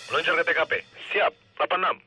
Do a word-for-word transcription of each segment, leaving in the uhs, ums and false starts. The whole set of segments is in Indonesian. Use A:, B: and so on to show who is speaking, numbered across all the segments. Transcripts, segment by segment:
A: Meluncur ke T K P. Siap, delapan enam.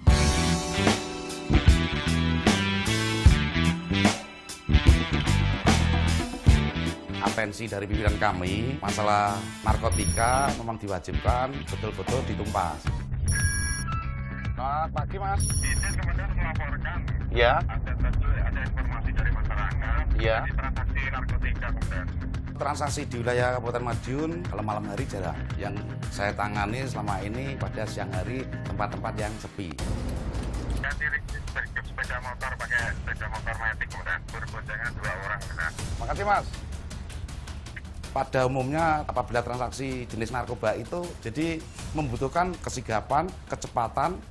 B: Atensi dari pimpinan kami, masalah narkotika memang diwajibkan betul-betul ditumpas. Selamat pagi, Mas.
C: Izin kemudian melaporkan.
B: Ya.
C: Ada, ada informasi dari masyarakat.
B: Ya.
C: Di transaksi narkotika kemudian.
B: Transaksi di wilayah Kabupaten Madiun kalau malam hari jarang. Yang saya tangani selama ini pada siang hari tempat-tempat yang sepi.
C: Yang diri sepeda motor pakai sepeda motor matic kemudian berboncengan dua orang. Kemudian.
B: Makasih, Mas. Pada umumnya apabila transaksi jenis narkoba itu jadi membutuhkan kesigapan, kecepatan.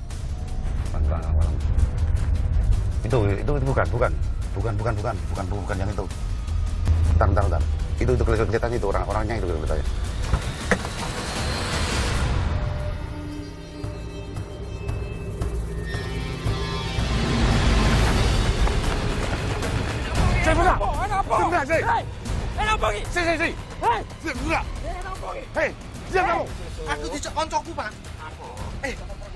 D: Itu itu itu bukan, bukan. Bukan, bukan, bukan, bukan, bukan yang itu. Bentar, bentar, bentar. Itu itu kelihatan itu orang-orangnya itu kelihatannya.
E: Saya buka. Sebentar, saya.
F: Enak pergi.
E: Si, si, si.
F: Hei,
E: Sebentar.
F: enak pergi.
E: Hei, diam kamu.
F: Aku dijak koncoku, Pak. Eh.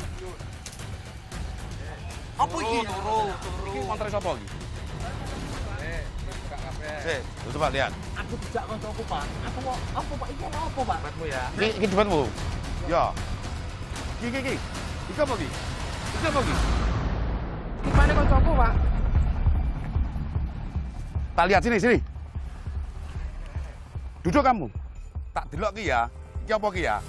F: Apa iki? Turu, turu.
E: Iki motor sapa iki? Eh, coba lihat.
F: Aku dijak koncoku, Pak. Aku mau apa, Pak? Iki ana apa, Pak?
E: Debatmu ya. Iki iki debatmu. Ya. Iki iki iki. Iki apa iki? Iki apa iki?
F: Gimana koncoku, Pak?
E: Tak lihat sini, sini. Duduk kamu. Tak delok ki ya. Iki apa ki ya?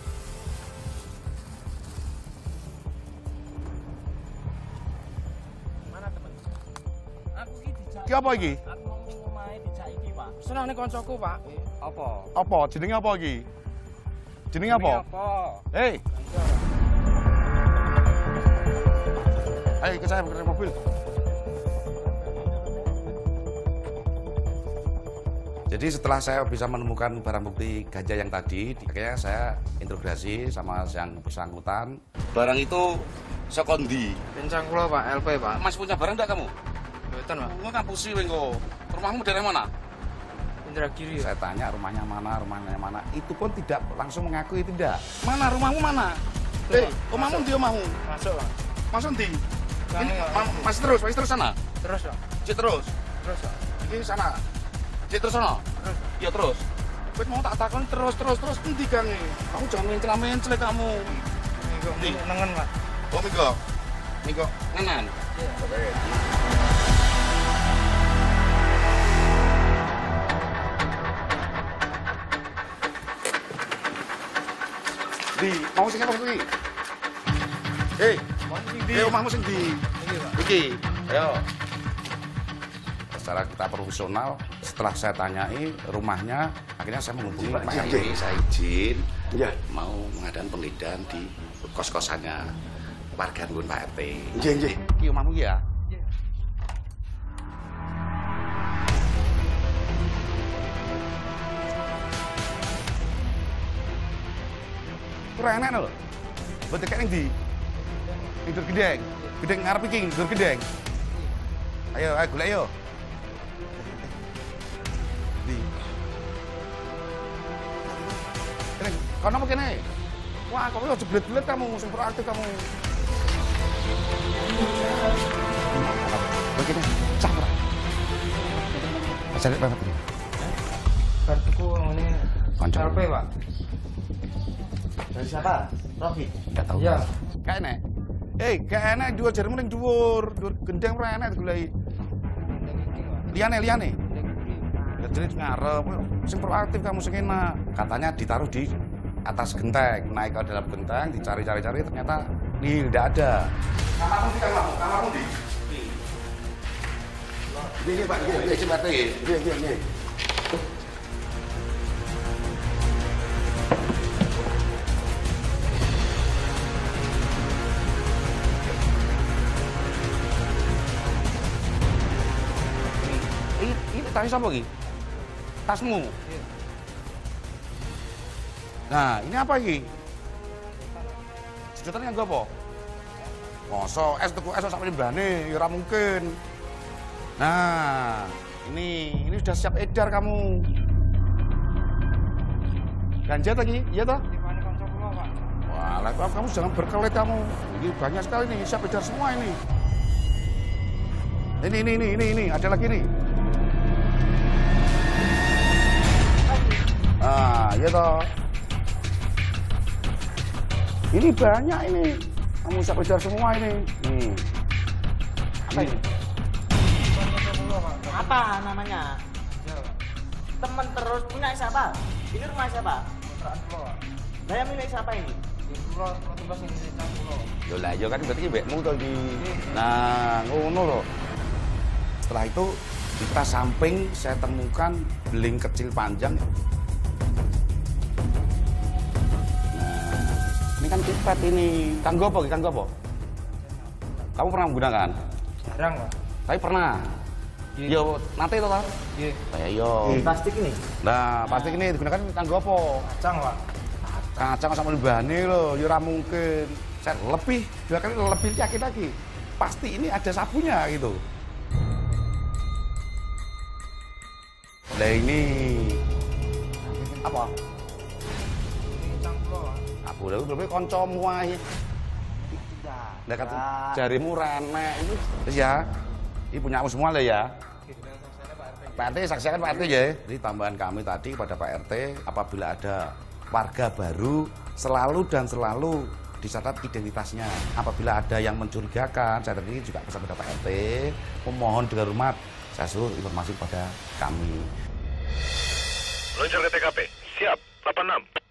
F: Mana temen? Aku iki dijak.
E: Ki apa iki?
F: Aku mau ning omahe dijak iki, Pak. Senane koncoku, Pak. Apa?
E: Apa? Jenenge apa iki? Jenenge apa?
F: Apa?
E: Hei. Ayo ke saya ke mobil.
B: Jadi setelah saya bisa menemukan barang bukti ganja yang tadi, akhirnya saya integrasi sama yang bersangkutan. Barang itu sekondi.
F: Kencang kula, Pak. L P, Pak.
B: Mas punya barang enggak kamu?
F: Mboten, Pak.
B: Kamu ngapusi wengko. Rumahmu dari mana?
F: Indragiri.
B: Saya tanya rumahnya mana, rumahnya mana. Itu pun tidak langsung mengakui tidak. Mana rumahmu mana? Eh, rumahmu di rumahmu.
F: Masuk, Pak.
B: Masuk di.
F: Kami
B: Ini
F: nggak
B: ma-
F: masuk.
B: masih terus, masih terus sana.
F: Terus, Pak.
B: Cik terus.
F: Terus, Pak.
B: Ini sana. Cik terus sana.
F: Terus.
B: Ya terus. Wes mau tak takon terus terus terus endi gange? Kamu jangan mencela-mencela kamu.
F: Minggu
B: Di.
F: nengen, Pak.
B: Oh minggu. Minggu nganan.
F: Iya.
B: Di, mau sing apa kuwi? Hei,
F: Mau sing di.
B: eh omahmu sing di.
F: Iki, Pak.
B: Iki. Ayo. Secara kita profesional, setelah saya tanyai rumahnya, akhirnya saya menghubungi Pak R T. Saya izin
D: Ya.
B: mau mengadakan penggeledahan di kos-kosannya warga Ngun Pak R T.
D: Nggih, nggih.
B: Iki omahmu ya?
F: Iya.
E: Kurang enak lho. Mbok tekek ning ndi? Ning Dur Gendeng. Gendeng ngarep iki, Dur Gendeng. Ayo, ayo golek yo. Di. Kene, kono apa kene? Wah, kok yo jeblet-jeblet kamu, sing proaktif kamu. Begini, cah ora. Asal banget ini.
F: Kartuku ini
B: Konco.
F: L P, Pak.
D: Dari siapa? Rocky.
B: Enggak tahu.
F: Iya.
E: Kayak enek. Eh, kayak enek jual jarmu ning dhuwur, dhuwur gendeng ora enek digoleki. Liane, liane. Ya jadi ngarep, sing proaktif kamu sing enak.
B: Katanya ditaruh di atas genteng, naik ke dalam genteng, dicari-cari-cari ternyata nih tidak ada. Kamarmu di kamarmu, kamarmu di.
D: Ini, ini Pak. Ini,
B: Ini
D: ini.
B: coba deh.
D: Ini, ini, ini.
B: Ini, ini tasnya apa lagi? Tasmu. Nah, ini apa lagi? Sejutannya enggak apa? Masa es tuku es sampai mbane, ya ora mungkin. Nah, ini ini sudah siap edar kamu. Ganja lagi, iya toh?
F: Tipane kanca kula, Pak.
B: Wah,
E: Lah, kamu jangan berkelit kamu. Ini banyak sekali nih, saya kejar semua ini. Ini, ini, ini, ini, ini, ada lagi nih. Ah, iya toh. Ini banyak ini. Kamu saya kejar semua ini. Hmm.
F: Apa ini?
G: Apa namanya? Teman terus punya siapa? Ini rumah siapa?
F: Kontrakan pulau, Pak.
G: Saya milik siapa ini?
F: Di pulau, pulau tugas ini di pulau.
E: Yo lah, yo kan berarti bekmu to di. Nah, ngono loh. Setelah itu kita samping saya temukan beling kecil panjang. Nah, ini kan pipet ini. Kanggo apa? Kanggo apa? Kamu pernah menggunakan?
F: Jarang, Pak.
E: Tapi pernah.
F: Iya.
E: Yo, nanti itu kan?
F: Iya.
E: Kayak yo.
G: Plastik ini.
E: Nah, plastik ini digunakan kanggo apa?
F: Kacang, Pak.
E: Kacang sama libane loh, ya ora mungkin. Saya lebih, dua kali lebih yakin lagi. Pasti ini ada sabunnya gitu. Nah ini apa?
F: Ini kacang pulau, Pak.
E: Aku lho berarti kancamu ae. Lah kata jarimu renek itu wis ya. Ini punyamu semua lah ya. Pak R T saksikan Pak R T ya. Jadi tambahan kami tadi kepada Pak R T, apabila ada warga baru selalu dan selalu dicatat identitasnya. Apabila ada yang mencurigakan, saya tadi juga pesan kepada Pak R T, memohon dengan hormat saya suruh informasi kepada kami.
A: Meluncur ke T K P. Siap. delapan enam.